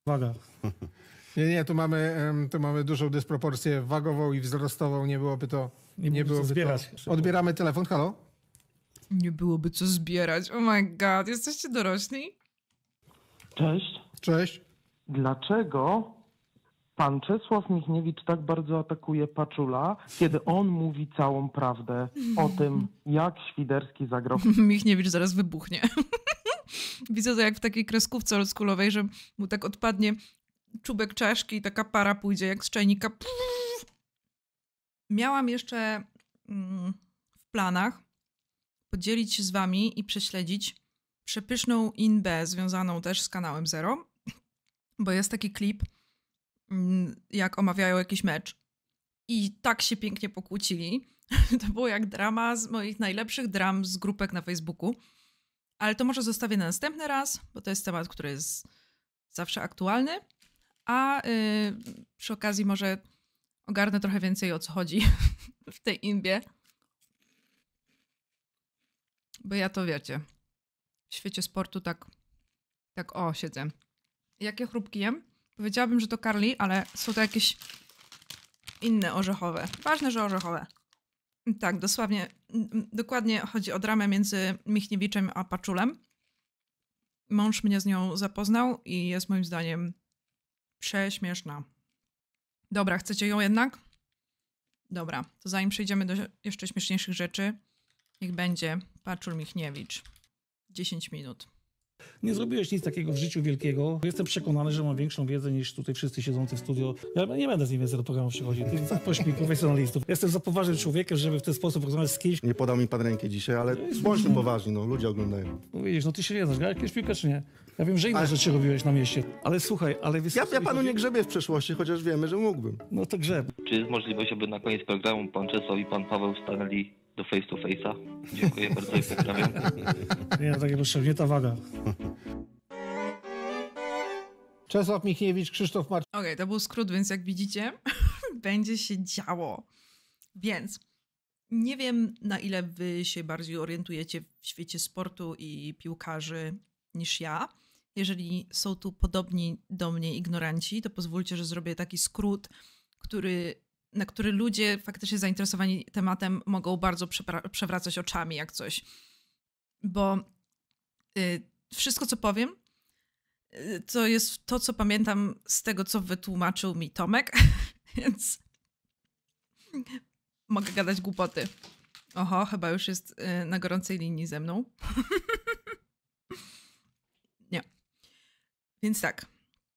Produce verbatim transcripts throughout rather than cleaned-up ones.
Waga. Nie, nie, tu mamy, em, tu mamy dużą dysproporcję wagową i wzrostową. Nie byłoby to... Nie, nie byłoby co zbierać. To... Odbieramy telefon, halo? Nie byłoby co zbierać. Oh my god, jesteście dorośli? Cześć. Cześć. Dlaczego pan Czesław Michniewicz tak bardzo atakuje Paczula, kiedy on mówi całą prawdę o tym, jak Świderski zagrał? Michniewicz zaraz wybuchnie. Widzę to jak w takiej kreskówce oldschoolowej, że mu tak odpadnie czubek czaszki i taka para pójdzie jak z czajnika. Miałam jeszcze mm, w planach podzielić się z wami i prześledzić przepyszną inbę związaną też z kanałem Zero, bo jest taki klip, mm, jak omawiają jakiś mecz i tak się pięknie pokłócili. To było jak drama z moich najlepszych dram z grupek na Facebooku. Ale to może zostawię na następny raz, bo to jest temat, który jest zawsze aktualny. A yy, przy okazji może ogarnę trochę więcej, o co chodzi w tej inbie. Bo ja to wiecie, w świecie sportu tak, tak o, siedzę. Jakie chrupki jem? Powiedziałabym, że to Carli, ale są to jakieś inne orzechowe. Ważne, że orzechowe. Tak, dosłownie, dokładnie chodzi o dramę między Michniewiczem a Paczulem. Mąż mnie z nią zapoznał i jest moim zdaniem prześmieszna. Dobra, chcecie ją jednak? Dobra, to zanim przejdziemy do jeszcze śmieszniejszych rzeczy, niech będzie Paczul Michniewicz. dziesięć minut. Nie zrobiłeś nic takiego w życiu wielkiego. Jestem przekonany, że mam większą wiedzę niż tutaj wszyscy siedzący w studio. Ja nie będę z nim więcej do programu przychodzić. To jest pośmiech profesjonalistów. Jestem za poważnym człowiekiem, żeby w ten sposób rozmawiać z kimś. Nie podał mi pan rękę dzisiaj, ale bądźmy poważni, no ludzie oglądają. No widzisz, no ty się nie znasz, grałeś jakieś piłkę czy nie? Ja wiem, że inne ale... rzeczy robiłeś na mieście. Ale słuchaj, ale... Wiesz, ja, ja panu nie grzebię w przeszłości, chociaż wiemy, że mógłbym. No to grzeb. Czy jest możliwość, aby na koniec programu pan Czesław i pan Paweł stanęli do face to face'a? Dziękuję bardzo i pozdrawiam. Nie, no takie potrzebne, nie ta waga. Czesław Michniewicz, Krzysztof Marcin. Okej, okay, to był skrót, więc jak widzicie, będzie się działo. Więc nie wiem, na ile wy się bardziej orientujecie w świecie sportu i piłkarzy niż ja. Jeżeli są tu podobni do mnie ignoranci, to pozwólcie, że zrobię taki skrót, który, na który ludzie faktycznie zainteresowani tematem mogą bardzo przewracać oczami jak coś. Bo y, wszystko, co powiem, to jest to, co pamiętam z tego, co wytłumaczył mi Tomek, więc mogę gadać głupoty. Oho, chyba już jest na gorącej linii ze mną. Nie. Więc tak.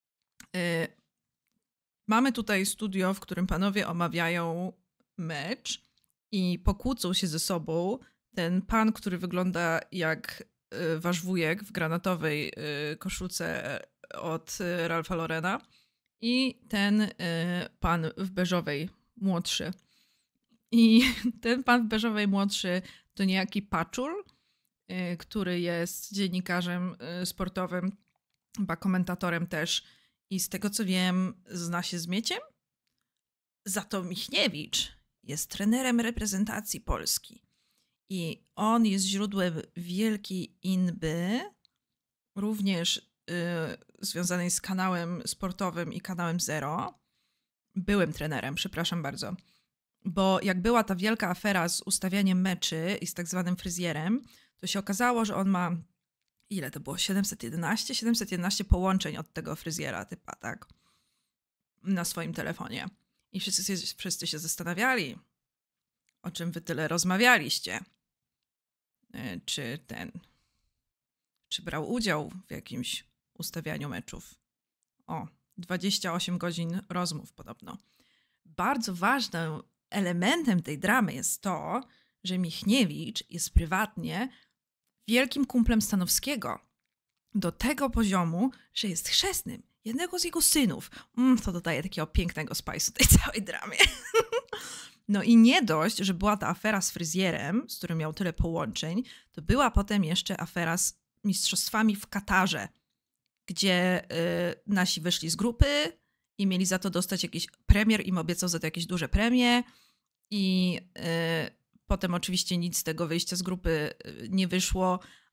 Mamy tutaj studio, w którym panowie omawiają mecz i pokłócą się ze sobą. Ten pan, który wygląda jak wasz wujek w granatowej koszulce od Ralpha Laurena i ten pan w beżowej młodszy. I ten pan w beżowej młodszy to niejaki Paczul, który jest dziennikarzem sportowym, chyba komentatorem też i z tego co wiem zna się z mieciem. Za to Michniewicz jest trenerem reprezentacji Polski. I on jest źródłem wielkiej inby, również y, związanej z kanałem sportowym i kanałem Zero. Byłem trenerem, przepraszam bardzo. Bo jak była ta wielka afera z ustawianiem meczy i z tak zwanym fryzjerem, to się okazało, że on ma, ile to było? siedemset jedenaście? siedemset jedenaście połączeń od tego fryzjera typa, tak? Na swoim telefonie. I wszyscy, wszyscy się zastanawiali, o czym wy tyle rozmawialiście. Czy ten, czy brał udział w jakimś ustawianiu meczów. O, dwadzieścia osiem godzin rozmów podobno. Bardzo ważnym elementem tej dramy jest to, że Michniewicz jest prywatnie wielkim kumplem Stanowskiego. Do tego poziomu, że jest chrzestnym jednego z jego synów. Mm, to dodaje takiego pięknego spice'u tej całej dramie. No i nie dość, że była ta afera z fryzjerem, z którym miał tyle połączeń, to była potem jeszcze afera z mistrzostwami w Katarze, gdzie y, nasi wyszli z grupy i mieli za to dostać jakiś premier, im obiecał za to jakieś duże premie i y, potem oczywiście nic z tego wyjścia z grupy nie wyszło,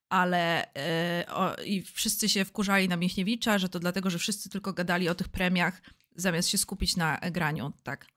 ale yy, o, i wszyscy się wkurzali na Michniewicza, że to dlatego, że wszyscy tylko gadali o tych premiach, zamiast się skupić na graniu, tak.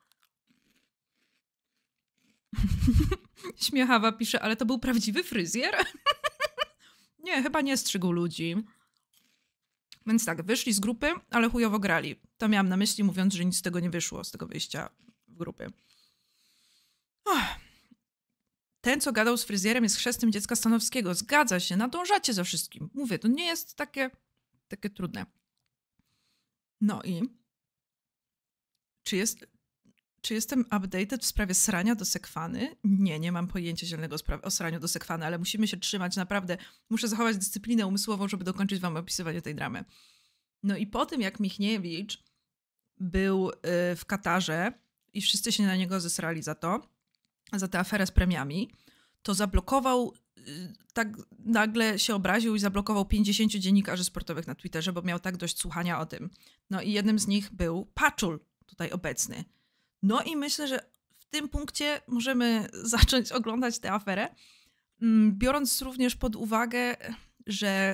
Śmiechawa pisze, ale to był prawdziwy fryzjer? Nie, chyba nie strzygł ludzi. Więc tak, wyszli z grupy, ale chujowo grali. To miałam na myśli, mówiąc, że nic z tego nie wyszło, z tego wyjścia w grupy. Oh. Ten, co gadał z fryzjerem, jest chrzestnym dziecka Stanowskiego. Zgadza się, nadążacie za wszystkim. Mówię, to nie jest takie, takie trudne. No i czy jest... Czy jestem updated w sprawie srania do sekwany? Nie, nie mam pojęcia zielonego o sraniu do sekwany, ale musimy się trzymać, naprawdę. Muszę zachować dyscyplinę umysłową, żeby dokończyć wam opisywanie tej dramy. No i po tym, jak Michniewicz był y, w Katarze i wszyscy się na niego zesrali za to, za tę aferę z premiami, to zablokował, y, tak nagle się obraził i zablokował pięćdziesięciu dziennikarzy sportowych na Twitterze, bo miał tak dość słuchania o tym. No i jednym z nich był Paczul, tutaj obecny. No i myślę, że w tym punkcie możemy zacząć oglądać tę aferę, biorąc również pod uwagę, że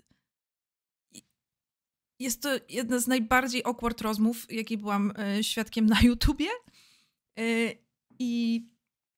jest to jedna z najbardziej awkward rozmów, jakiej byłam świadkiem na YouTubie. I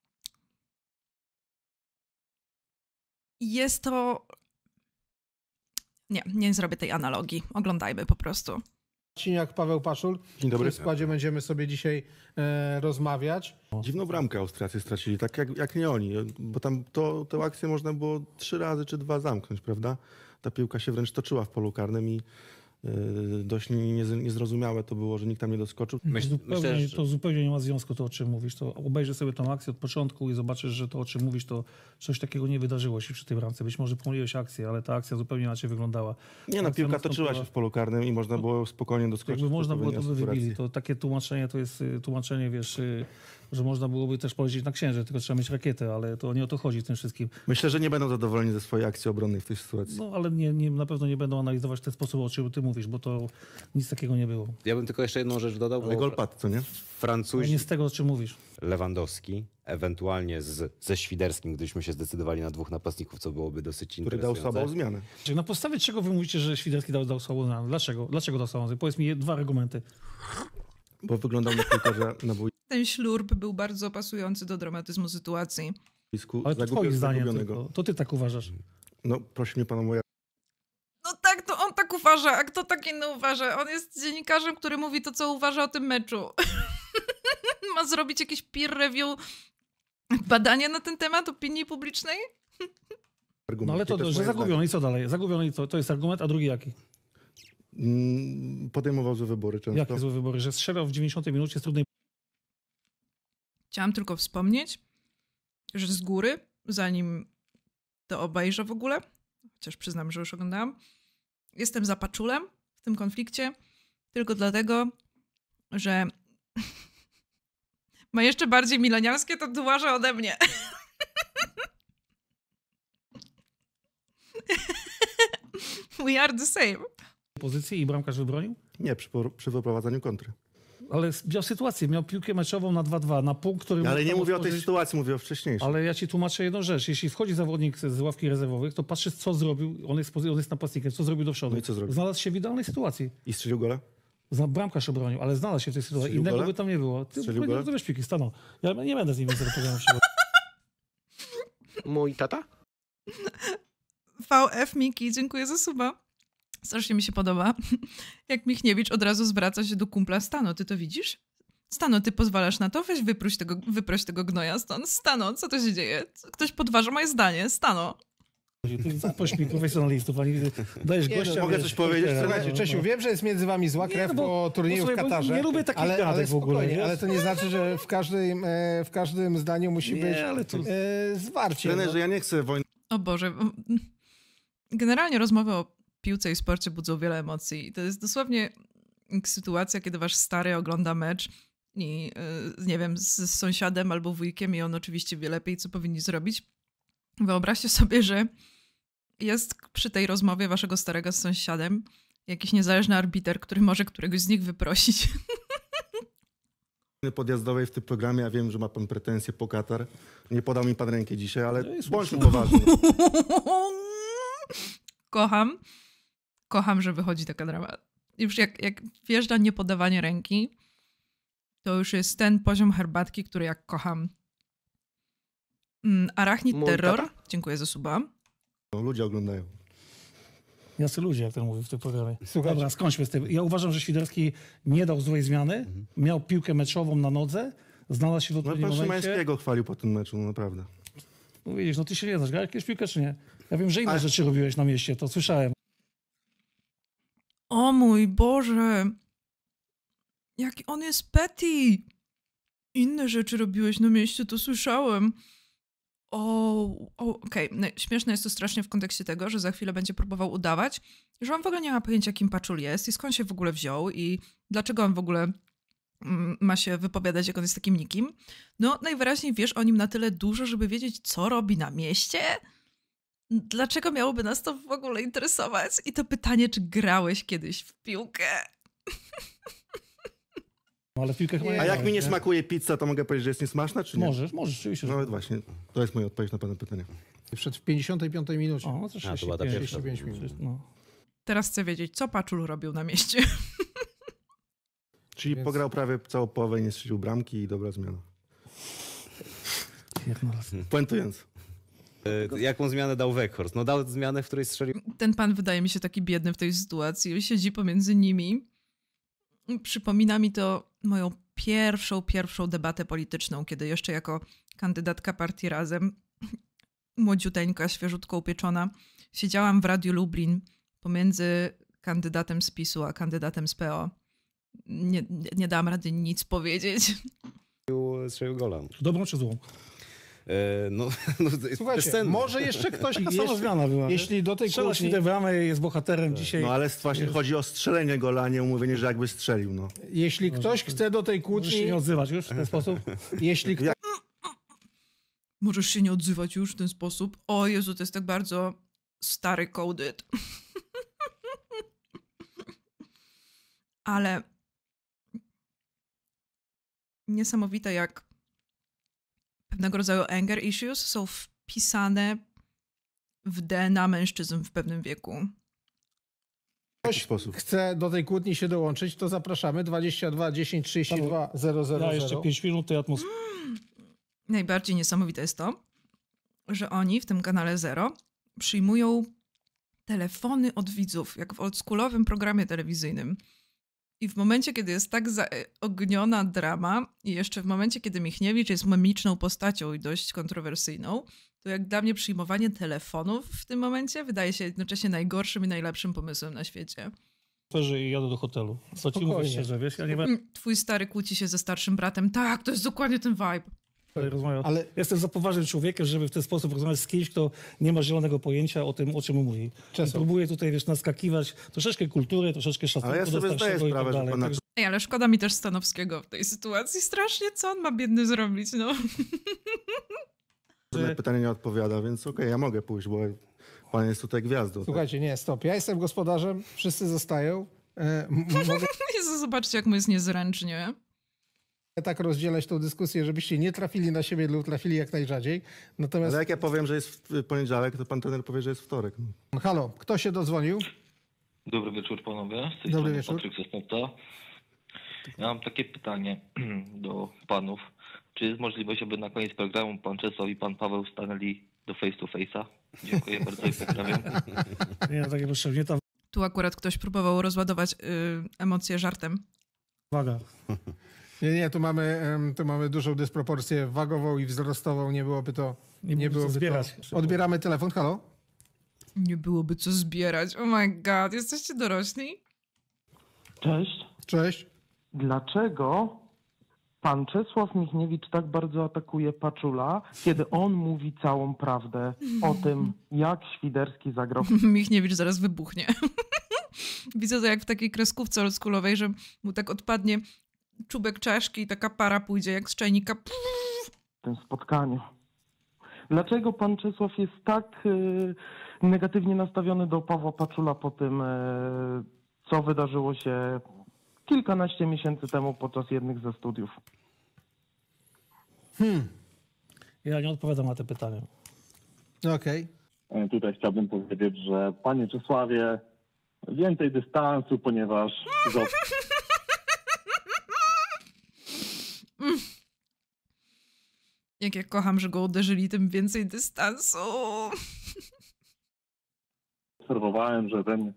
jest to... Nie, nie zrobię tej analogii. Oglądajmy po prostu. Marciniak, Paweł Paszul. Dzień dobry. W tym składzie będziemy sobie dzisiaj e, rozmawiać. Dziwną bramkę Austriacy stracili, tak jak, jak nie oni, bo tam to, tę akcję można było trzy razy czy dwa zamknąć, prawda? Ta piłka się wręcz toczyła w polu karnym i yy, dość nie, nie, niezrozumiałe to było, że nikt tam nie doskoczył. Myśl, zupełnie, myślę, że... To zupełnie nie ma związku to, o czym mówisz. To obejrzyj sobie tą akcję od początku i zobaczysz, że to, o czym mówisz, to coś takiego nie wydarzyło się przy tej bramce. Być może pomyliłeś akcję, ale ta akcja zupełnie inaczej wyglądała. Nie, no piłka toczyła się w polu karnym i można było spokojnie doskoczyć. Jakby można było, to by wybili. To takie tłumaczenie to jest tłumaczenie, wiesz, że można byłoby też polecieć na Księżyc, tylko trzeba mieć rakietę, ale to nie o to chodzi w tym wszystkim. Myślę, że nie będą zadowoleni ze swojej akcji obronnej w tej sytuacji. No, ale nie, nie, na pewno nie będą analizować w ten sposób, o czym ty mówisz, bo to nic takiego nie było. Ja bym tylko jeszcze jedną rzecz dodał. Ale gol padł, co nie? Francuzi, ale nie z tego, o czym mówisz. Lewandowski, ewentualnie z, ze Świderskim, gdybyśmy się zdecydowali na dwóch napastników, co byłoby dosyć Który interesujące. dał słabą zmianę. Czyli na podstawie czego wy mówicie, że Świderski dał, dał słabą zmianę? Dlaczego? Dlaczego dał słabą zmianę? Powiedz mi dwa argumenty. Bo wyglądał na piłkarza na Ten ślurb był bardzo pasujący do dramatyzmu sytuacji. boisku. Ale to twoim zdaniem zagubionego. tylko. To ty tak uważasz. No prosi mnie pan o moje... No tak, to on tak uważa, a kto tak inny uważa? On jest dziennikarzem, który mówi to, co uważa o tym meczu. Ma zrobić jakieś peer review, badanie na ten temat opinii publicznej? argument. No ale to, to że moje zagubiony i co dalej? Zagubiony i co? To jest argument, a drugi jaki? zdanie. Podejmował złe wybory często. Jakie złe wybory? Że strzelał w dziewięćdziesiątej minucie z trudnej... Chciałam tylko wspomnieć, że z góry, zanim to obejrzę w ogóle, chociaż przyznam, że już oglądałam, jestem za Paczulem w tym konflikcie, tylko dlatego, że ma jeszcze bardziej milenialskie tatuaże ode mnie. We are the same. pozycji i bramkarz wybronił? Nie, przy, przy wyprowadzaniu kontry. Ale miał sytuację, miał piłkę meczową na dwa dwa, na punkt, który... Ale mógł nie mówię o tej otworzyć. sytuacji, mówię o wcześniejszej. Ale ja ci tłumaczę jedną rzecz. Jeśli wchodzi zawodnik z ławki rezerwowych, to patrzysz, co zrobił. On jest, on jest napastnikiem, co zrobił do przodu. No i co zrobił? Znalazł się w idealnej sytuacji. I strzelił gola? Zna- Bramkarz obronił, ale znalazł się w tej sytuacji. Strzelił Innego gola? by tam nie było. Ty Strzelił nie gola? rozumiesz piłki, stanął. Ja nie będę z nim więcej do programu przychodził. Mój tata? V F Miki, dziękuję za suba. Strasznie mi się podoba, jak Michniewicz od razu zwraca się do kumpla. Stano, ty to widzisz? Stano, ty pozwalasz na to? Weź wyproś tego, wyproś tego gnoja stąd. Stano, co to się dzieje? Ktoś podważa moje zdanie. Stano. Ty pośmiej profesjonalistów, ani dajesz Nie, gościa... no, mogę wiesz, coś powiedzieć? Twittera, Słuchajcie, no, Czesiu, no. wiem, że jest między wami zła Nie, krew no bo- po turnieju bo w słuchaj, bo Katarze. nie lubię takich ale, gadek ale w ogóle, spokojnie, wiesz? ale to nie znaczy, że w każdym, e, w każdym zdaniu musi Nie, być ale to- e, zwarcie. Trenerze, no. ja nie chcę wojny. O Boże. Generalnie rozmowy o piłce i sporcie budzą wiele emocji. To jest dosłownie sytuacja, kiedy wasz stary ogląda mecz i yy, nie wiem, z, z sąsiadem albo wujkiem i on oczywiście wie lepiej, co powinni zrobić. Wyobraźcie sobie, że jest przy tej rozmowie waszego starego z sąsiadem jakiś niezależny arbiter, który może któregoś z nich wyprosić. podjazdowej w tym programie. Ja wiem, że ma pan pretensje po Katar. Nie podał mi pan rękę dzisiaj, ale No jest bądźmy słuszne. poważni. kocham, kocham, że wychodzi taka drama. Już jak, jak wjeżdża niepodawanie ręki, to już jest ten poziom herbatki, który jak kocham. Mm, Arachnid Mój Terror. tata? Dziękuję za suba. No, ludzie oglądają. Jacy ludzie, jak ten mówi w tym programie. Słuchajcie. Dobra, skończmy z tym. Ja uważam, że Świderski nie dał złej zmiany, Mhm. miał piłkę meczową na nodze, znalazł się w No odpowiednim pan momencie. Szymańskiego chwalił po tym meczu, no naprawdę. No widzisz, no ty się nie znasz, grałeś jakieś piłkę czy nie? Ja wiem, że inne Ale- rzeczy robiłeś na mieście, to słyszałem. O mój Boże! Jaki on jest petty! Inne rzeczy robiłeś na mieście, to słyszałem. O, o okej. No, śmieszne jest to strasznie w kontekście tego, że za chwilę będzie próbował udawać, że on w ogóle nie ma pojęcia, kim Paczul jest i skąd się w ogóle wziął i dlaczego on w ogóle mm, ma się wypowiadać, jak on jest takim nikim. No, najwyraźniej wiesz o nim na tyle dużo, żeby wiedzieć, co robi na mieście? Dlaczego miałoby nas to w ogóle interesować? I to pytanie, czy grałeś kiedyś w piłkę? No, ale w piłkę chyba A nie jak grałeś, mi nie smakuje pizza, to mogę powiedzieć, że jest niesmaczna, czy nie? Możesz, możesz, oczywiście. że- No właśnie, to jest moja odpowiedź na pana pytanie. Przed w pięćdziesiątej piątej minucie. O, no to A, to była ta trzydzieści pięć. pierwsza. trzydzieści pięć minut. No. Teraz chcę wiedzieć, co Paczul robił na mieście. Czyli Więc- pograł prawie całą połowę i nie strzelił bramki i dobra zmiana. Pierdolę. Puentując. E, Jaką zmianę dał Weghorst? No dał zmianę, w której strzelił Ten pan wydaje mi się taki biedny w tej sytuacji. On siedzi pomiędzy nimi. Przypomina mi to moją pierwszą, pierwszą debatę polityczną, kiedy jeszcze jako kandydatka partii Razem, młodziuteńka, świeżutko upieczona, siedziałam w Radiu Lublin pomiędzy kandydatem z PiSu a kandydatem z P O. Nie, nie, nie dałam rady nic powiedzieć. strzelił gola. Dobrą czy złą? E, No, no Słuchajcie, bezcenny. może jeszcze ktoś... Taka sama jeśli, zmiana była. jeśli do tej Strzela kłótni, się bramę, jest bohaterem dzisiaj. No ale właśnie chodzi o strzelenie gola, a nie umówienie, że jakby strzelił, no. jeśli ktoś chce do tej Możesz się kłótni, nie odzywać już w ten sposób? jeśli ktoś Możesz się nie odzywać już w ten sposób. O Jezu, to jest tak bardzo stary coded. Ale niesamowite, jak pewnego rodzaju anger issues są wpisane w D N A mężczyzn w pewnym wieku. W jaki sposób? chce do tej kłótni się dołączyć, to zapraszamy dwadzieścia dwa dziesięć trzydzieści dwa zero zero Ja jeszcze zero. pięć minut tej atmosfery. Najbardziej niesamowite jest to, że oni w tym kanale Zero przyjmują telefony od widzów, jak w oldschoolowym programie telewizyjnym. I w momencie, kiedy jest tak zaogniona drama i jeszcze w momencie, kiedy Michniewicz jest memiczną postacią i dość kontrowersyjną, to jak dla mnie przyjmowanie telefonów w tym momencie wydaje się jednocześnie najgorszym i najlepszym pomysłem na świecie. I jadę do hotelu. Co ci mówię Spokojnie. szczerze, wiesz? Ja nie będę Mm, Twój stary kłóci się ze starszym bratem. Tak, to jest dokładnie ten vibe. tutaj rozmawiał. Ale Jestem za poważnym człowiekiem, żeby w ten sposób rozmawiać z kimś, kto nie ma zielonego pojęcia o tym, o czym mówi. I Czesław. próbuję tutaj, wiesz, naskakiwać troszeczkę kultury, troszeczkę szacunku Ale ja do sobie zdaję starszego i sprawę, tak że dalej. pana Także Ej, ale szkoda mi też Stanowskiego w tej sytuacji. Strasznie, co on ma biedny zrobić, no. na pytanie nie odpowiada, więc okej, ja mogę pójść, bo pan jest tutaj gwiazdą. Tak? słuchajcie, nie, stop. Ja jestem gospodarzem, wszyscy zostają. E, m- mogę Jezu, zobaczcie, jak mu jest niezręcznie. tak rozdzielać tą dyskusję, żebyście nie trafili na siebie lub trafili jak najrzadziej. Natomiast, Ale jak ja powiem, że jest w poniedziałek, to pan trener powie, że jest wtorek. No. halo, kto się dodzwonił? Dobry wieczór panowie, z tej Dobry strony wieczór. Patryk Sosnowca. Ja mam takie pytanie do panów. Czy jest możliwość, aby na koniec programu pan Czesław i pan Paweł stanęli do face to face'a? Dziękuję bardzo i pozdrawiam. nie takie potrzebnie. Ta Tu akurat ktoś próbował rozładować y, emocje żartem. waga. Nie, nie, tu mamy, em, tu mamy dużą dysproporcję wagową i wzrostową. Nie byłoby to... Nie, Nie byłoby to... zbierać. Odbieramy telefon, halo? Nie byłoby co zbierać. Oh my god, jesteście dorośli? Cześć. Cześć. Dlaczego pan Czesław Michniewicz tak bardzo atakuje Paczula, kiedy on mówi całą prawdę o tym, jak Świderski zagrał w Michniewicz zaraz wybuchnie. Widzę to jak w takiej kreskówce oldschoolowej, że mu tak odpadnie czubek czaszki i taka para pójdzie jak z czajnika. tym spotkaniu? Dlaczego pan Czesław jest tak y, negatywnie nastawiony do Pawła Paczula po tym, y, co wydarzyło się kilkanaście miesięcy temu podczas jednych ze studiów? Hmm, Ja nie odpowiadam na te pytania. okej. E, Tutaj chciałbym powiedzieć, że panie Czesławie, więcej dystansu, ponieważ za- Jak ja kocham, że go uderzyli, tym więcej dystansu. obserwowałem, że ten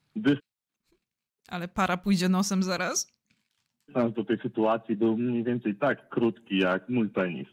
Ale para pójdzie nosem zaraz. dystans do tej sytuacji był mniej więcej tak krótki jak mój penis.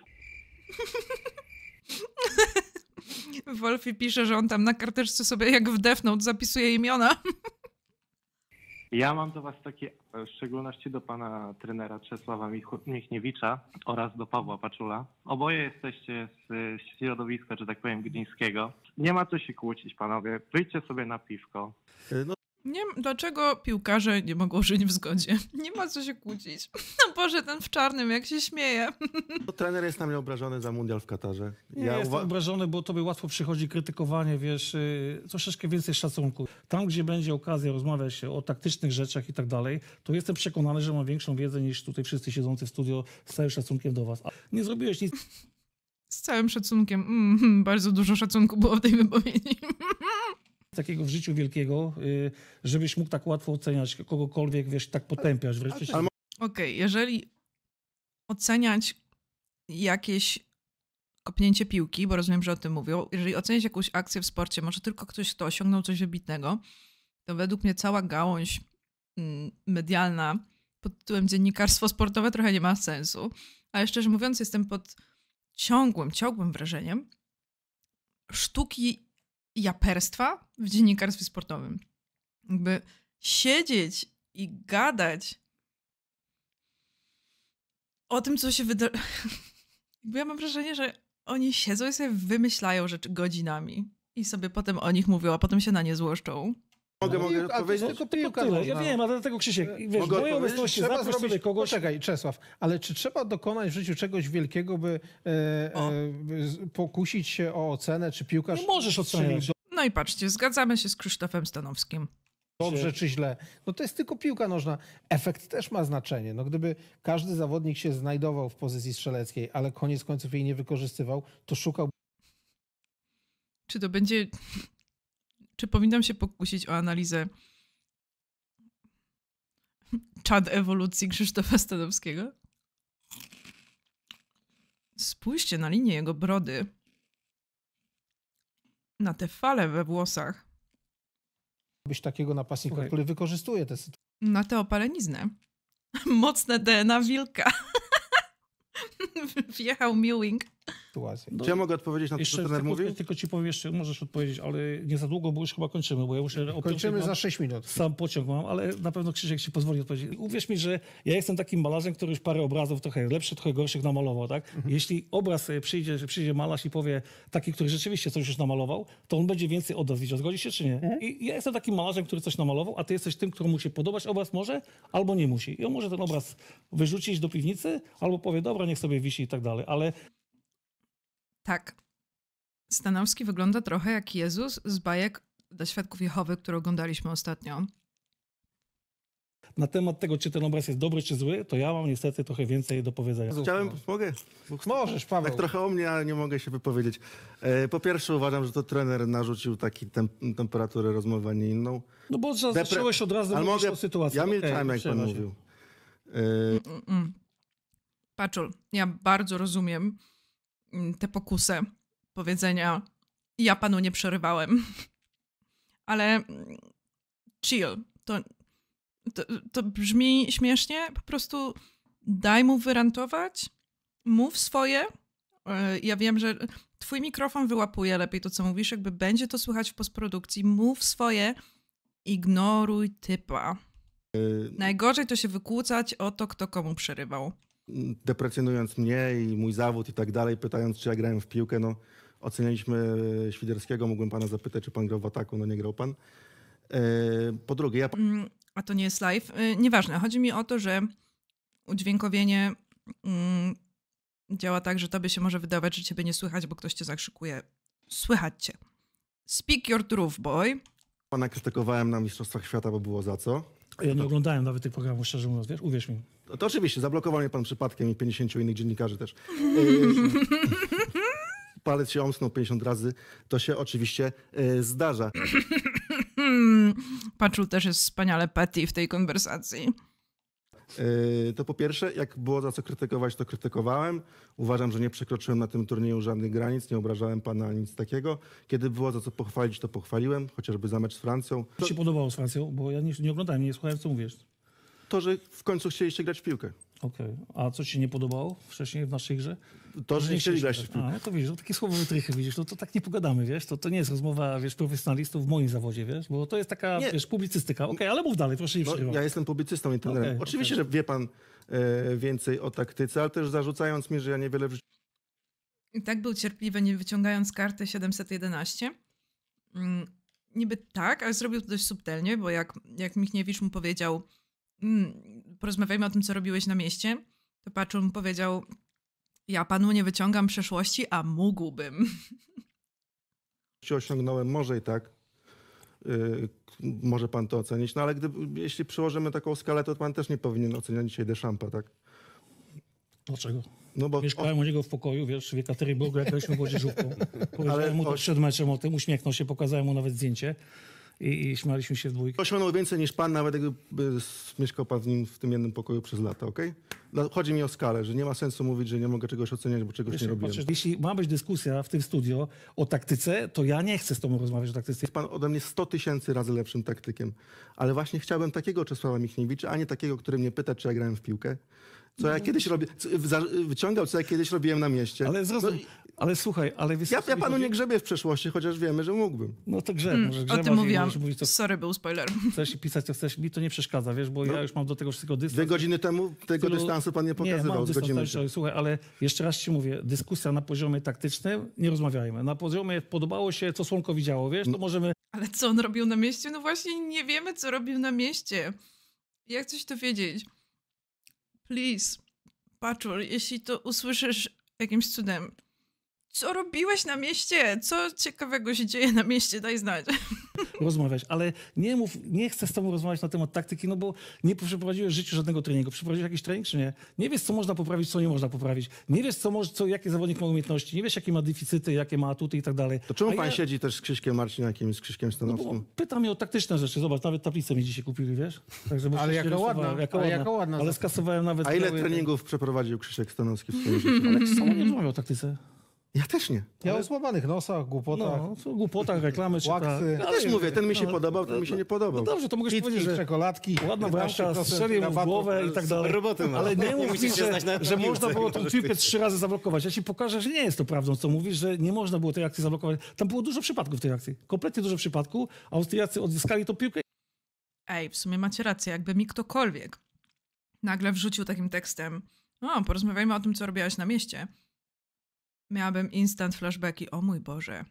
Wolfie pisze, że on tam na karteczce sobie jak w Death Note zapisuje imiona. Ja mam do was takie, w szczególności do pana trenera Czesława Mich- Michniewicza oraz do Pawła Paczula. Oboje jesteście z środowiska, że tak powiem, gdyńskiego. Nie ma co się kłócić, panowie. Wyjdźcie sobie na piwko. No, Nie, dlaczego piłkarze nie mogą żyć w zgodzie? Nie ma co się kłócić. No Boże, ten w czarnym, jak się śmieje. to trener jest na mnie obrażony za mundial w Katarze. Nie Ja jestem uwa- obrażony, bo tobie łatwo przychodzi krytykowanie, wiesz, yy, troszeczkę więcej szacunku. Tam, gdzie będzie okazja rozmawiać o taktycznych rzeczach i tak dalej, to jestem przekonany, że mam większą wiedzę niż tutaj wszyscy siedzący w studio, z całym szacunkiem do was. A nie zrobiłeś nic Z całym szacunkiem. Mm, bardzo dużo szacunku było w tej wypowiedzi. takiego w życiu wielkiego, yy, żebyś mógł tak łatwo oceniać kogokolwiek, wiesz, tak potępiać. Wreszcie się... Ale Okej, jeżeli oceniać jakieś kopnięcie piłki, bo rozumiem, że o tym mówią, jeżeli oceniać jakąś akcję w sporcie, może tylko ktoś, kto osiągnął coś wybitnego, to według mnie cała gałąź mm, medialna pod tytułem dziennikarstwo sportowe trochę nie ma sensu. Ale szczerze mówiąc, jestem pod ciągłym, ciągłym wrażeniem sztuki japerstwa w dziennikarstwie sportowym. Jakby siedzieć i gadać o tym, co się wydarzy. Ja mam wrażenie, że oni siedzą i sobie wymyślają rzeczy godzinami i sobie potem o nich mówią, a potem się na nie złoszczą. mogę, mogę Piłka, to odpowiedzieć? tylko Tylko piłka tyle. można. Ja wiem, ale dlatego Krzysiek, wiesz, Mogę w mojej odpowiedzieć? obecności Trzeba zaproś zrobić sobie kogoś... Poczekaj, Czesław, ale czy trzeba dokonać w życiu czegoś wielkiego, by e, O. e, by z- pokusić się o ocenę, czy piłkarz Nie możesz strzelił oceniać. No i patrzcie, zgadzamy się z Krzysztofem Stanowskim. dobrze czy źle? No to jest tylko piłka nożna. Efekt też ma znaczenie. No gdyby każdy zawodnik się znajdował w pozycji strzeleckiej, ale koniec końców jej nie wykorzystywał, to szukał Czy to będzie... Czy powinnam się pokusić o analizę czad ewolucji Krzysztofa Stanowskiego? Spójrzcie na linię jego brody. Na te fale we włosach. być takiego napastnika, Słuchaj. który wykorzystuje tę Na tę opaleniznę. Mocne D N A wilka. Wjechał Mewing. sytuację. Czy ja mogę odpowiedzieć na to, co Jeszcze trener tylko, mówił? tylko ci powiem jeszcze, możesz odpowiedzieć, ale nie za długo, bo już chyba kończymy, bo ja muszę... o piątej Kończymy mam- za sześć minut. Sam pociąg mam, ale na pewno Krzysiek ci pozwoli odpowiedzieć. Uwierz mi, że ja jestem takim malarzem, który już parę obrazów trochę lepszych, trochę gorszych namalował, tak? Mhm. Jeśli obraz e, przyjdzie, że przyjdzie malarz i powie taki, który rzeczywiście coś już namalował, to on będzie więcej od nas widział. Zgodzisz się czy nie? Mhm. I ja jestem takim malarzem, który coś namalował, a ty jesteś tym, któremu się podobać obraz może, albo nie musi. I on może ten obraz wyrzucić do piwnicy, albo powie, dobra, niech sobie wisi i tak dalej, ale Tak. Stanowski wygląda trochę jak Jezus z bajek dla Świadków Jehowy, które oglądaliśmy ostatnio. na temat tego, czy ten obraz jest dobry, czy zły, to ja mam niestety trochę więcej do powiedzenia. Chciałem, mogę? Możesz, Paweł. Tak trochę o mnie, ale nie mogę się wypowiedzieć. E, Po pierwsze uważam, że to trener narzucił taki tem temperaturę rozmowy, a nie inną. No bo Depre- zacząłeś od razu Ale mówić mogę- o sytuacji. Ja Okej, milczałem, jak pan przerwa się. mówił. E, Mm, mm. Paczul, ja bardzo rozumiem mm, tę pokusę powiedzenia ja panu nie przerywałem. Ale mm, chill. To, to, to brzmi śmiesznie. Po prostu daj mu wyrantować, mów swoje. Yy, Ja wiem, że twój mikrofon wyłapuje lepiej to, co mówisz. Jakby będzie to słychać w postprodukcji. Mów swoje, ignoruj typa. Najgorzej to się wykłócać o to, kto komu przerywał. deprecjonując mnie i mój zawód i tak dalej, pytając, czy ja grałem w piłkę, no ocenialiśmy Świderskiego, mógłbym pana zapytać, czy pan grał w ataku, no nie grał pan. E, Po drugie, ja Mm, A to nie jest live. Y, Nieważne. Chodzi mi o to, że udźwiękowienie mm, działa tak, że tobie się może wydawać, że ciebie nie słychać, bo ktoś cię zakrzykuje. Słychać cię. Speak your truth, boy. pana krytykowałem na Mistrzostwach Świata, bo było za co. Ja nie oglądałem nawet tych programów, szczerze mówiąc, wiesz, uwierz mi. To, to oczywiście, zablokował mnie pan przypadkiem i pięćdziesięciu innych dziennikarzy też. palec się omsnął pięćdziesiąt razy, to się oczywiście e, zdarza. Patrzył też jest wspaniale petty w tej konwersacji. E, to po pierwsze, jak było za co krytykować, to krytykowałem. Uważam, że nie przekroczyłem na tym turnieju żadnych granic, nie obrażałem pana ani nic takiego. Kiedy było za co pochwalić, to pochwaliłem, chociażby za mecz z Francją. Co ci się podobało z Francją? Bo ja nie, nie oglądałem, nie słuchałem, co mówisz. To, że w końcu chcieliście grać w piłkę. Okej. A co ci się nie podobało wcześniej w naszej grze? To, że nie chcieli grać w piłkę. A, no to widzisz, no takie słowo wytrychy, widzisz, no to tak nie pogadamy, wiesz, to, to nie jest rozmowa, wiesz, profesjonalistów w moim zawodzie, wiesz, bo to jest taka, Nie. wiesz, publicystyka. Okej, ale mów dalej, proszę nie No, przerywać. ja jestem publicystą i trenerem. Okej, Oczywiście, okej. że wie pan e, więcej o taktyce, ale też zarzucając mi, że ja niewiele w życiu I tak był cierpliwy, nie wyciągając karty siedemset jedenaście. Mm, niby tak, ale zrobił to dość subtelnie, bo jak, jak Michniewicz mu powiedział, mm, porozmawiajmy o tym, co robiłeś na mieście, to Paczul mu powiedział, ja panu nie wyciągam przeszłości, a mógłbym. osiągnąłem, może i tak. Y, może pan to ocenić, no ale gdyby, jeśli przyłożymy taką skalę, to pan też nie powinien oceniać dzisiaj Deschampa, tak? Dlaczego? No bo Mieszkałem u niego w pokoju, wiesz, w Jekaterinburgu, jak graliśmy młodzieżówką. Powiedziałem Ale mu to oś- przed meczem o tym, uśmiechnął się, pokazałem mu nawet zdjęcie i, i śmialiśmy się w dwójkę. osiągnął więcej niż pan, nawet jakby s- mieszkał pan w, nim, w tym jednym pokoju przez lata, okej? Dla- Chodzi mi o skalę, że nie ma sensu mówić, że nie mogę czegoś oceniać, bo czegoś Wiesz, nie robiłem. patrzysz, jeśli ma być dyskusja w tym studio o taktyce, to ja nie chcę z tobą rozmawiać o taktyce. Jest pan ode mnie sto tysięcy razy lepszym taktykiem, ale właśnie chciałbym takiego Czesława Michniewicza, a nie takiego, który mnie pyta, czy ja grałem w piłkę. Co ja kiedyś robię, co- za- wyciągał, co ja kiedyś robiłem na mieście. Ale zrozum, No, ale słuchaj, ale wiesz, ja, o co ja mi panu chodzi? nie grzebię w przeszłości, chociaż wiemy, że mógłbym. No to grzeb, Mm, może o grzebasz tym i mówiłam. możesz mówić, co Sorry, był spoiler. chcesz i pisać, co chcesz. Mi to nie przeszkadza, wiesz, bo No. ja już mam do tego wszystkiego dystans. Dwie godziny temu tego Tylu- dystansu pan nie Nie, pokazywał. mam dystans, Zgodzimy tak, się. ale słuchaj, ale jeszcze raz ci mówię, dyskusja na poziomie taktycznym, nie rozmawiajmy. Na poziomie podobało się, co Słonko widziało, wiesz, to możemy... Ale co on robił na mieście? No właśnie nie wiemy, co robił na mieście. Jak coś to wiedzieć? Please, Paczul, jeśli to usłyszysz jakimś cudem, co robiłeś na mieście? Co ciekawego się dzieje na mieście? Daj znać. rozmawiać, ale nie mów, nie chcę z tobą rozmawiać na temat taktyki, no bo nie przeprowadziłeś w życiu żadnego treningu. Przeprowadziłeś jakiś trening, czy nie? Nie wiesz, co można poprawić, co nie można poprawić. Nie wiesz, co może, co, jakie zawodnik ma umiejętności. Nie wiesz, jakie ma deficyty, jakie ma atuty i tak dalej. To czemu A pan ja- siedzi też z Krzyśkiem Marciniakiem i z Krzyśkiem No Stanowskim? bo pyta mnie o taktyczne rzeczy. Zobacz, nawet tablicę mi dzisiaj kupili, wiesz? Także bo Ale się jaka rysowałem, ładna, jaka ale ładna. jaka ładna Ale zasada. skasowałem nawet... A ile biały- treningów przeprowadził Krzysiek Stanowski w swoim życiu? Ale sama nie rozmawiał o taktyce. Ja też nie. Ja o złamanych nosach, głupotach, No, co, głupotach, reklamy, czy Łaksy. Ja też mówię, ten mi się podobał, ten mi się nie No podobał. dobrze, to mogę ci pitki, powiedzieć, że czekoladki. ładna piętnaście bramka, procent strzelił mu w rabatu. głowę i tak dalej. Roboty ma. Ale nie Nie mów musisz mi, się że, znać na- na że piłce, można było tą możesz piłkę ty. trzy razy zablokować. Ja ci pokażę, że nie jest to prawdą, co mówisz, że nie można było tej akcji zablokować. Tam było dużo przypadków w tej akcji. Kompletnie dużo przypadków. Austriacy odzyskali tą piłkę. Ej, w sumie macie rację, jakby mi ktokolwiek nagle wrzucił takim tekstem, o, porozmawiajmy o tym, co robiłaś na mieście. Miałabym instant flashbacki, o mój Boże.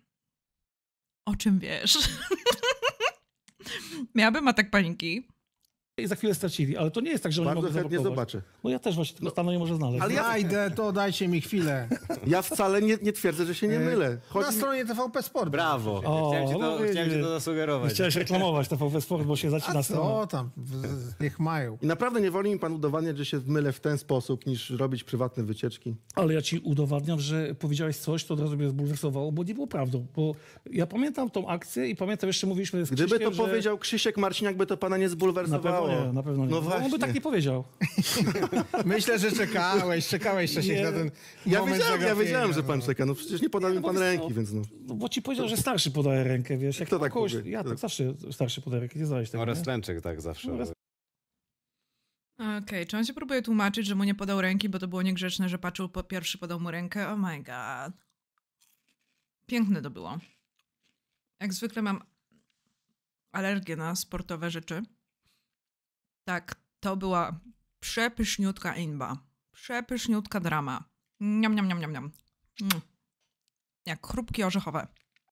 O czym wiesz? Miałabym atak paniki. I za chwilę stracili, ale to nie jest tak, że oni Bardzo mogą chętnie zablokować. zobaczę. No ja też właśnie tego stanu nie może znaleźć. ale ja- Znajdę to, dajcie mi chwilę. Ja wcale nie, nie twierdzę, że się nie mylę. Na Chodzi mi... stronie T V P Sport. Brawo. O, chciałem, ci no to, widzisz. chciałem ci to zasugerować. Chciałeś reklamować T V P Sport, bo się zaczyna A strona. co tam? W- Niech mają. I naprawdę nie woli mi pan udowadniać, że się mylę w ten sposób, niż robić prywatne wycieczki. Ale ja ci udowadniam, że powiedziałeś coś, to od razu mnie zbulwersowało, bo nie było prawdą. Bo ja pamiętam tą akcję i pamiętam, jeszcze mówiliśmy z Gdyby Krzyśkiem, to że... powiedział Krzysiek Marciniak, by to pana nie Na zbulwersowało. pewno nie, na pewno nie. No On właśnie. by tak nie powiedział. Myślę, że czekałeś, czekałeś Czesiek Nie. na ten Ja moment wiedziałem, ja zagapienia, wiedziałem, że pan no. czeka. No przecież nie podał Nie, mi no pan bo wiesz ręki, co, więc no. No bo ci powiedział, że starszy podaje rękę, wiesz. Jak Kto tak kogoś, mówi? Ja Kto? tak zawsze starszy podaje rękę, nie znałeś tego, O nie? Restlenczyk tak zawsze. No, res- Okej, czy on się próbuje tłumaczyć, że mu nie podał ręki, bo to było niegrzeczne, że Paczul po pierwszy podał mu rękę? Oh my god. Piękne to było. Jak zwykle mam alergię na sportowe rzeczy. Tak, to była przepyszniutka inba. Przepyszniutka drama. Niam, niam, niam, niam, niam. Mm. Jak chrupki orzechowe.